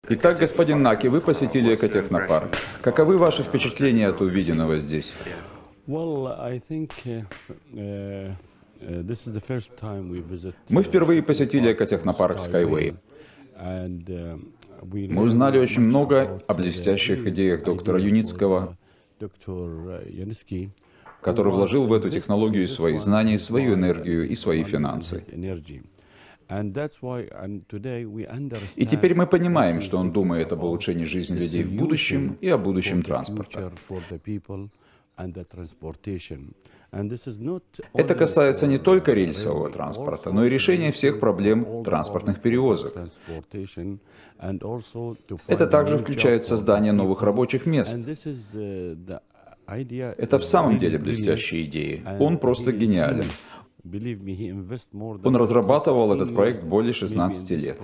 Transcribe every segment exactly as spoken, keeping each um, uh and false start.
Итак, господин Наки, вы посетили экотехнопарк. Каковы ваши впечатления от увиденного здесь? Мы впервые посетили экотехнопарк Skyway. Мы узнали очень много о блестящих идеях доктора Юницкого, который вложил в эту технологию свои знания, свою энергию и свои финансы. И теперь мы понимаем, что он думает об улучшении жизни людей в будущем и о будущем транспорта. Это касается не только рельсового транспорта, но и решения всех проблем транспортных перевозок. Это также включает создание новых рабочих мест. Это в самом деле блестящая идея. Он просто гениален. Он разрабатывал этот проект более шестнадцати лет.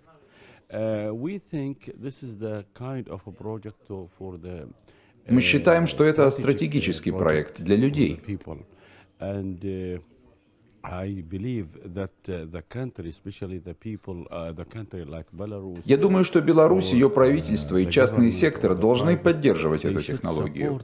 Мы считаем, что это стратегический проект для людей. Я думаю, что Беларусь, ее правительство и частные секторы должны поддерживать эту технологию.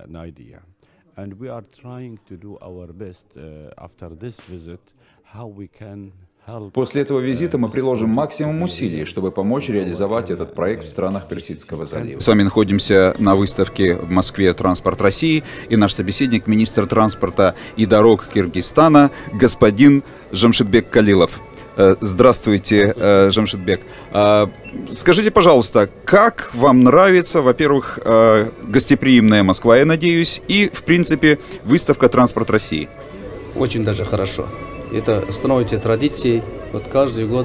После этого визита мы приложим максимум усилий, чтобы помочь реализовать этот проект в странах Персидского залива. С вами находимся на выставке в Москве «Транспорт России», и наш собеседник, министр транспорта и дорог Киргизстана, господин Жамшидбек Калилов. Здравствуйте, Жамшидбек. Скажите, пожалуйста, как вам нравится, во-первых, гостеприимная Москва, я надеюсь, и, в принципе, выставка «Транспорт России»? Очень даже хорошо. Это становится традицией. Вот каждый год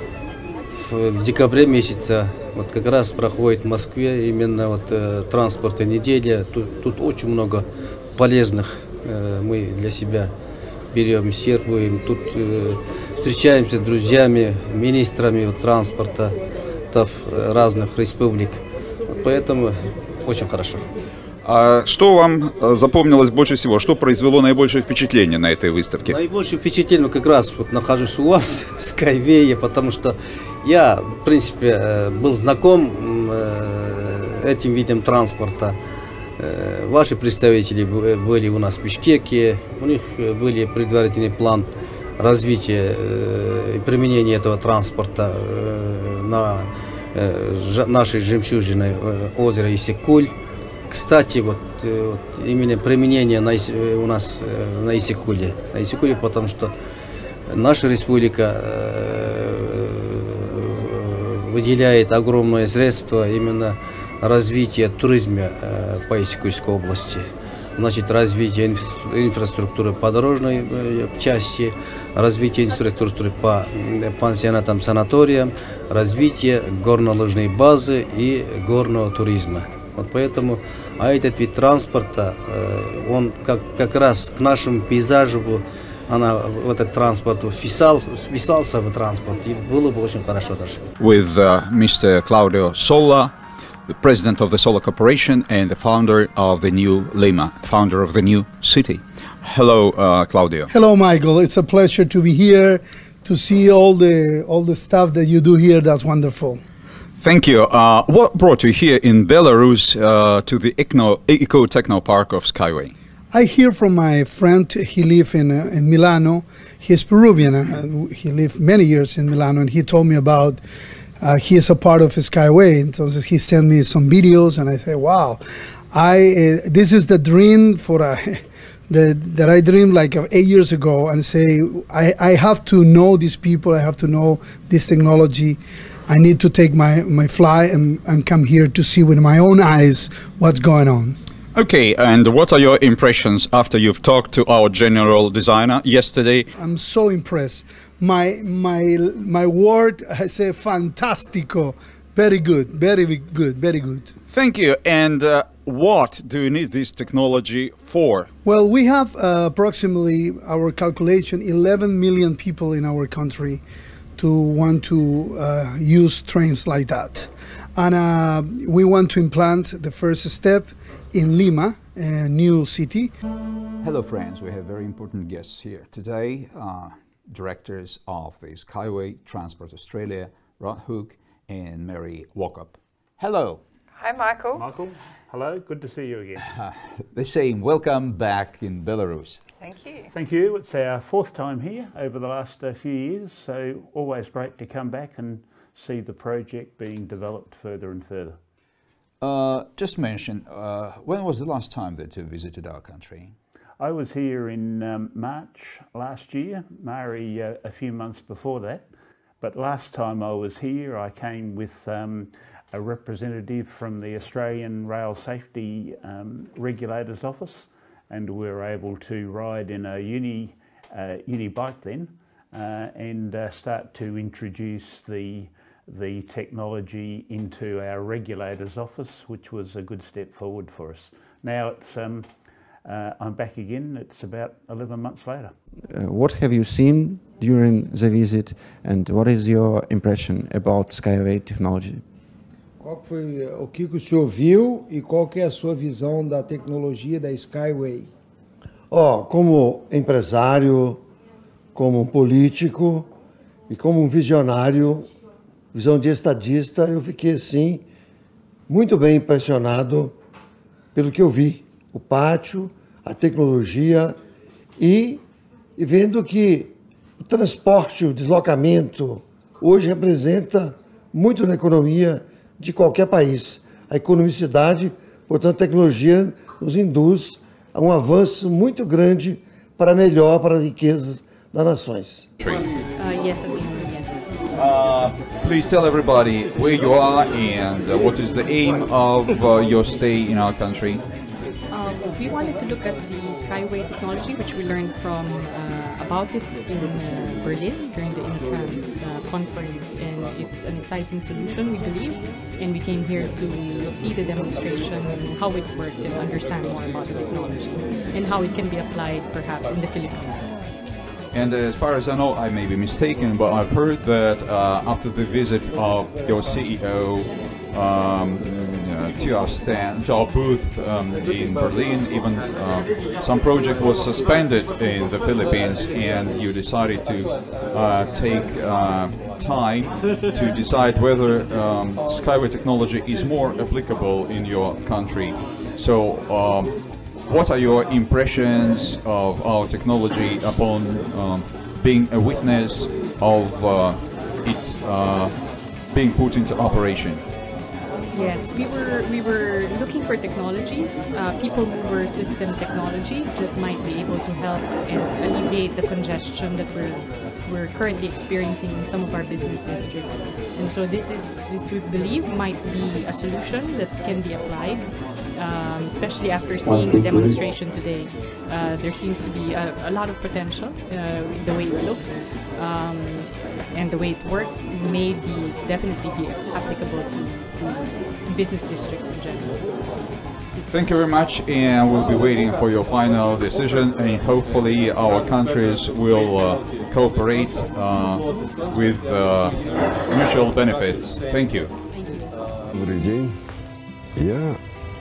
в декабре месяце вот как раз проходит в Москве именно вот э, транспортная неделя. Тут, тут очень много полезных э, мы для себя берем, сервуем. Тут э, встречаемся с друзьями, министрами вот, транспорта разных республик. Вот поэтому очень хорошо. А что вам запомнилось больше всего? Что произвело наибольшее впечатление на этой выставке? Наибольшее впечатление как раз вот нахожусь у вас, в Skyway, потому что я, в принципе, был знаком этим видом транспорта. Ваши представители были у нас в Бишкеке, у них был предварительный план развития и применения этого транспорта на нашей жемчужиной озеро Иссык-Куль. Кстати, вот, вот именно применение на, у нас на Иссык-Куле, на Иссык-Куле, потому что наша республика э, выделяет огромные средства именно развития туризма э, по Иссык-Кульской области. Значит, развитие инфра инфраструктуры по дорожной э, части, развитие инфраструктуры по пансионатам, санаториям, развитие горнолыжной базы и горного туризма. Вот поэтому, а этот вид транспорта, он как, как раз к нашему пейзажу, она, в этот транспорт вписал, вписался в транспорт, и было бы очень хорошо даже. With uh, Mister Claudio Sola, the president of the Sola Corporation and the founder of the new Lima, founder of the new city. Hello, uh, Claudio. Hello, Michael. It's a pleasure to be here, to see all the all the stuff that you do here. That's wonderful. Thank you. Uh, what brought you here in Belarus uh, to the Eco-Techno Park of Skyway? I hear from my friend, he lives in, uh, in Milano. He's Peruvian. Uh, he lived many years in Milano, and he told me about, uh, he is a part of Skyway. And so he sent me some videos, and I said, wow, I, uh, this is the dream for a, the, that I dreamed like eight years ago, and say, I, I have to know these people, I have to know this technology. I need to take my, my fly and, and come here to see with my own eyes what's going on. Okay, and what are your impressions after you've talked to our general designer yesterday? I'm so impressed. My, my, my word, I say fantastico. Very good, very good, very good. Thank you. And uh, what do you need this technology for? Well, we have uh, approximately, our calculation, eleven million people in our country to want to uh, use trains like that. And uh, we want to implant the first step in Lima, a new city. Hello friends, we have very important guests here today, uh, directors of the Skyway, Transport Australia, Rod Hook, and Mary Walkup. Hello. Hi, Michael. Michael, hello. Good to see you again. Uh, the same. Welcome back in Belarus. Thank you. Thank you. It's our fourth time here over the last uh, few years, so always great to come back and see the project being developed further and further. Uh, just mention, uh, when was the last time that you visited our country? I was here in um, March last year, Mari uh, a few months before that, but last time I was here I came with um, a representative from the Australian Rail Safety um, Regulators Office, and we were able to ride in a uni, uh, uni bike then uh, and uh, start to introduce the the technology into our regulator's office, which was a good step forward for us. Now it's um, uh, I'm back again. It's about eleven months later. Uh, what have you seen during the visit, and what is your impression about Skyway technology? Qual foi o que o senhor viu e qual que é a sua visão da tecnologia da Skyway? Oh, como empresário, como político e como um visionário, visão de estadista, eu fiquei assim muito bem impressionado pelo que eu vi, o pátio, a tecnologia e, e vendo que o transporte, o deslocamento hoje representa muito na economia de qualquer país. A economicidade, portanto, a tecnologia nos induz a um avanço muito grande para melhor, para as riquezas das nações. Uh, yes, yes. Uh, please tell everybody where you are and uh, what is the aim of uh, your stay in our country. Uh, we wanted to look at the Skyway technology, which we learned from uh, about it in uh, Berlin during the Intrans uh, conference, and it's an exciting solution, we believe, and we came here to see the demonstration, how it works, and understand more about the technology and how it can be applied perhaps in the Philippines. And as far as I know, I may be mistaken, but I've heard that uh, after the visit of your C E O um, uh, to our stand, to our booth um, in Berlin, even uh, some project was suspended in the Philippines, and you decided to uh, take uh, time to decide whether um, Skyway technology is more applicable in your country. So. Um, What are your impressions of our technology upon um, being a witness of uh, it uh, being put into operation? Yes, we were we were looking for technologies, uh, people mover system technologies that might be able to help and alleviate the congestion that we're we're currently experiencing in some of our business districts. And so this is this we believe might be a solution that can be applied, um, especially after seeing the demonstration today. Uh, there seems to be a, a lot of potential uh, in the way it looks. Um, and the way it works may be definitely be applicable to, to business districts in general. Thank you very much, and we'll be waiting for your final decision, and hopefully our countries will uh, cooperate uh, with uh, mutual benefits. Thank you. Добрый день. Я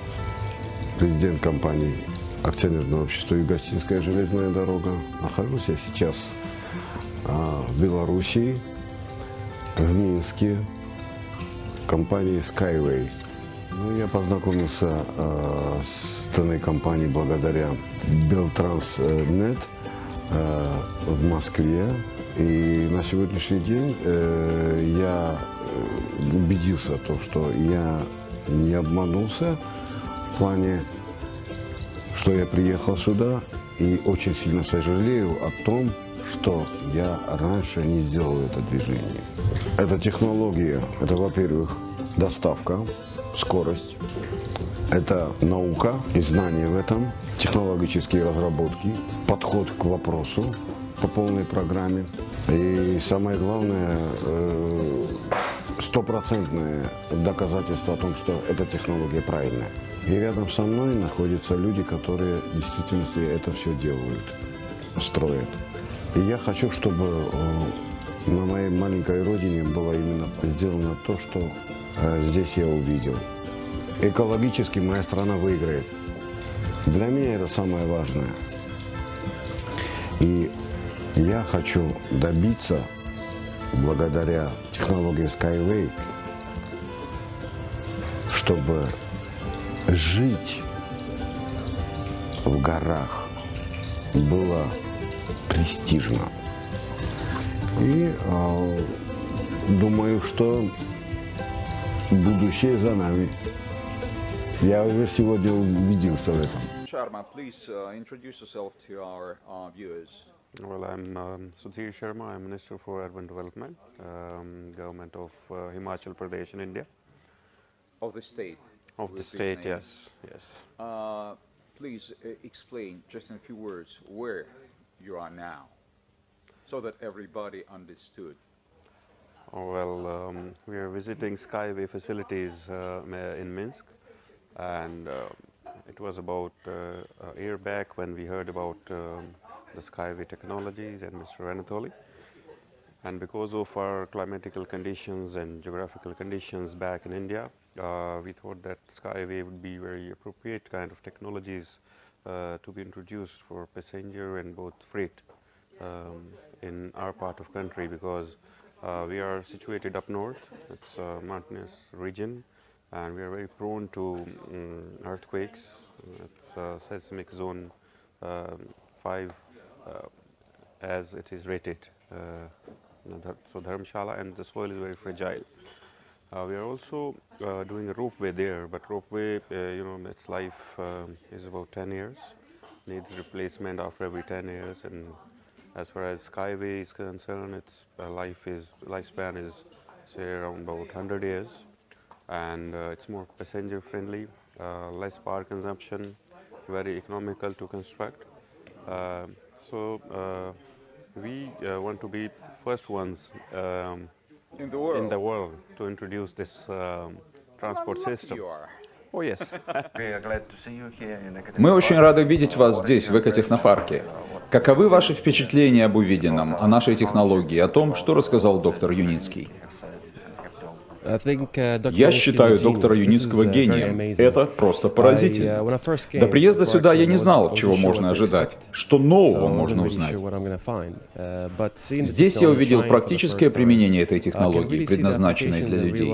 президент компании акционерного общества «Юго-Осетинская железная дорога». Нахожусь я сейчас в Белоруссии, в Минске, компании Skyway. Ну, я познакомился э, с данной компанией благодаря Белтранснет э, в Москве. И на сегодняшний день э, я убедился в том, что я не обманулся в плане, что я приехал сюда, и очень сильно сожалею о том, что я раньше не сделал это движение. Эта технология, это, во-первых, доставка, скорость, это наука и знания в этом, технологические разработки, подход к вопросу по полной программе. И самое главное, стопроцентное доказательство о том, что эта технология правильная. И рядом со мной находятся люди, которые в действительности это все делают, строят. И я хочу, чтобы на моей маленькой родине было именно сделано то, что здесь я увидел. Экологически моя страна выиграет. Для меня это самое важное. И я хочу добиться, благодаря технологии Skyway, чтобы жить в горах было престижно. И э, думаю, что будущее за нами. Я уже сегодня убедился в этом. Sharma, please uh, introduce yourself to our uh, viewers. Well, I'm um, Sudhir Sharma. I'm Minister for Urban Development, um, Government of uh, Himachal Pradesh in India. Of the state. Of the state, yes, yes. Uh, please uh, explain, just in a few words, where you are now, so that everybody understood. Oh, well, um, we are visiting Skyway facilities uh, in Minsk, and uh, it was about uh, a year back when we heard about um, the Skyway technologies and Mister Anatoly. And because of our climatical conditions and geographical conditions back in India, uh, we thought that Skyway would be very appropriate kind of technologies uh, to be introduced for passenger and both freight um, in our part of country, because uh, we are situated up north. It's a mountainous region, and we are very prone to um, earthquakes. It's a seismic zone um, five uh, as it is rated. Uh, so Dharamshala, and the soil is very fragile. Uh, we are also uh, doing a ropeway there, but ropeway, uh, you know, its life um, is about ten years, needs replacement after every ten years, and as far as Skyway is concerned, its uh, life is lifespan is say around about one hundred years, and uh, it's more passenger friendly, uh, less power consumption, very economical to construct. Uh, so uh, we uh, want to be first ones um, in the world in the world to introduce this um, transport system. Oh yes. Мы очень рады видеть вас здесь, в экотехнопарке. Каковы ваши впечатления об увиденном, о нашей технологии, о том, что рассказал доктор Юницкий? Я считаю доктора Юницкого гением. Это просто поразительно. До приезда сюда я не знал, чего можно ожидать, что нового можно узнать. Здесь я увидел практическое применение этой технологии, предназначенной для людей.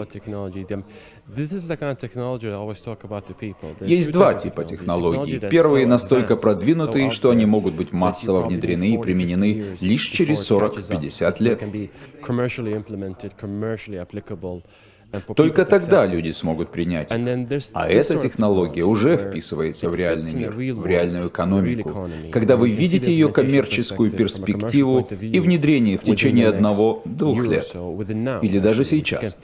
Есть два типа технологий. Первые настолько продвинутые, что они могут быть массово внедрены и применены лишь через сорок-пятьдесят лет. Только тогда люди смогут принять. А эта технология уже вписывается в реальный мир, в реальную экономику, когда вы видите ее коммерческую перспективу и внедрение в течение одного-двух лет, или даже сейчас.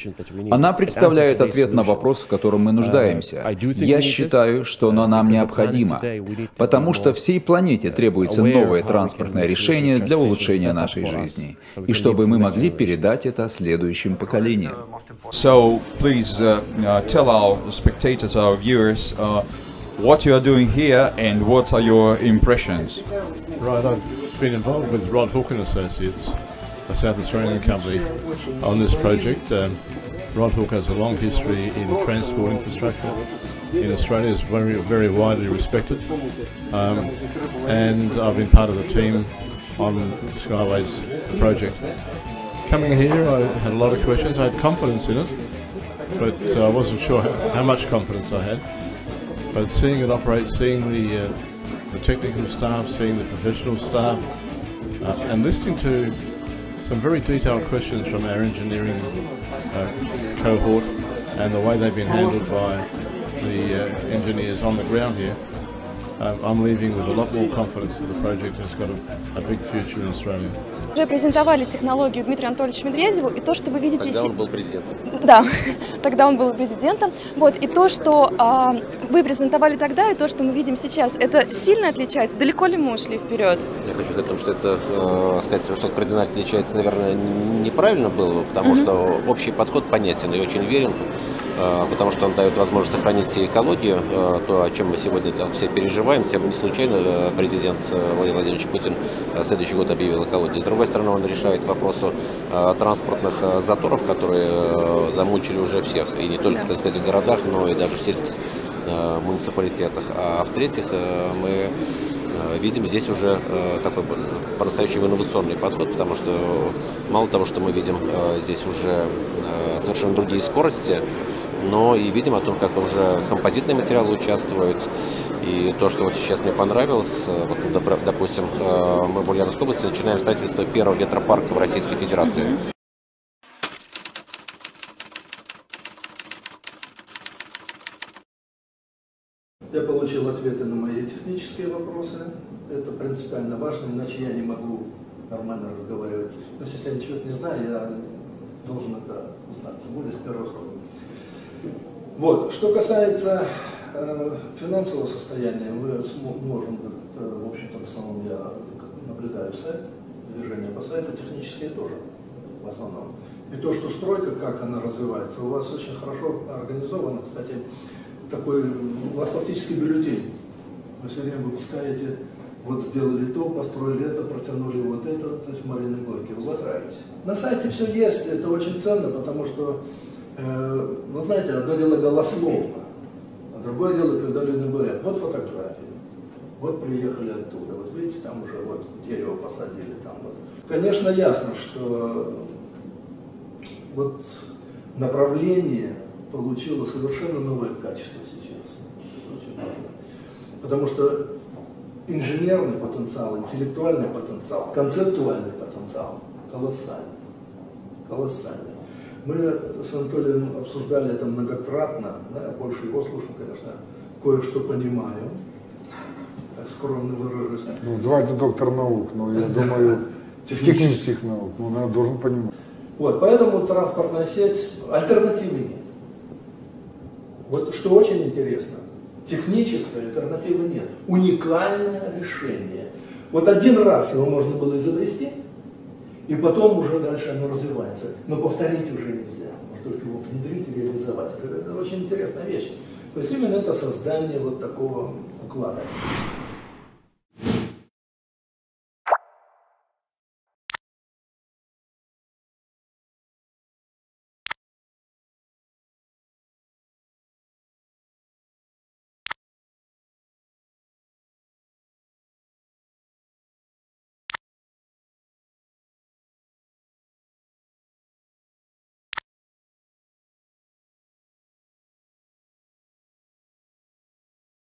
Она представляет ответ на вопрос, в котором мы нуждаемся. Я считаю, что оно нам необходимо, потому что всей планете требуется новое транспортное решение для улучшения нашей жизни, и чтобы мы могли передать это следующим поколениям. So please uh, uh, tell our spectators, our viewers, uh, what you are doing here and what are your impressions. Right, I've been involved with Rod Hook and Associates, a South Australian company, on this project. Um, Rod Hook has a long history in transport infrastructure in Australia, is very, very widely respected, um, and I've been part of the team on Skyway's project. Coming here, I had a lot of questions. I had confidence in it, but I uh, wasn't sure how, how much confidence I had. But seeing it operate, seeing the, uh, the technical staff, seeing the professional staff, uh, and listening to some very detailed questions from our engineering uh, cohort and the way they've been handled by the uh, engineers on the ground here, uh, I'm leaving with a lot more confidence that the project has got a, a big future in Australia. Уже презентовали технологию Дмитрию Анатольевичу Медведеву, и то, что вы видите... Тогда он был президентом. Да, тогда он был президентом. Вот, и то, что а, вы презентовали тогда, и то, что мы видим сейчас, это сильно отличается? Далеко ли мы ушли вперед? Я хочу сказать, что это, э, сказать, что кардинально отличается, наверное, неправильно было бы, потому mm-hmm. что общий подход понятен и очень верен, э, потому что он дает возможность сохранить все экологию, э, то, о чем мы сегодня там все переживаем, тем не случайно э, президент э, Владимир Владимирович Путин э, следующий год объявил экологию. С другой стороны, он решает вопрос э, транспортных э, заторов, которые э, замучили уже всех, и не только, так сказать, в городах, но и даже в сельских э, муниципалитетах. А в-третьих, э, мы э, видим здесь уже э, такой по-настоящему инновационный подход, потому что мало того, что мы видим э, здесь уже э, совершенно другие скорости, но и видим о том, как уже композитные материалы участвуют. И то, что вот сейчас мне понравилось, вот, допустим, мы в Ульяновской области начинаем строительство первого ветропарка в Российской Федерации. Я получил ответы на мои технические вопросы. Это принципиально важно, иначе я не могу нормально разговаривать. Но если я ничего не знаю, я должен это знать, тем более с первого срока. Вот. Что касается э, финансового состояния, мы можем, это, в общем-то, в основном я наблюдаю сайт, движение по сайту, технические тоже, в основном. И то, что стройка, как она развивается, у вас очень хорошо организовано, кстати, такой, у вас фактически бюллетень. Вы все время выпускаете, вот сделали то, построили это, протянули вот это, то есть в Мариной Горке. У вас на сайте все есть, это очень ценно, потому что, э, ну знаете, одно дело голословно, а другое дело, когда люди говорят, вот фотографии, вот приехали оттуда, вот видите, там уже вот дерево посадили, там вот. Конечно, ясно, что вот направление получило совершенно новое качество сейчас. Это очень важно. Потому что инженерный потенциал, интеллектуальный потенциал, концептуальный потенциал колоссальный. Колоссальный. Мы с Анатолием обсуждали это многократно, да, я больше его слушал, конечно, кое-что понимаю, так скромно выражусь. Ну, давайте доктор наук, но я думаю, технических наук, ну, наверное, должен понимать. Вот, поэтому транспортная сеть, альтернативы нет. Вот что очень интересно, технической альтернативы нет. Уникальное решение. Вот один раз его можно было изобрести, и потом уже дальше оно развивается. Но повторить уже нельзя. Можно только его внедрить и реализовать. Это, это очень интересная вещь. То есть именно это создание вот такого уклада.